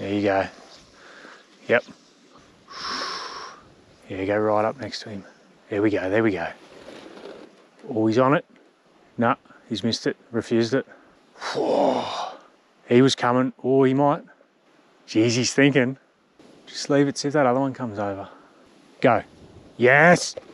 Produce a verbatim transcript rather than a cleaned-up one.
There you go. Yep. Yeah, go right up next to him. There we go, there we go. Oh, he's on it. No, he's missed it, refused it. Whoa. He was coming. Oh, he might. Jeez, he's thinking. Just leave it, see if that other one comes over. Go. Yes!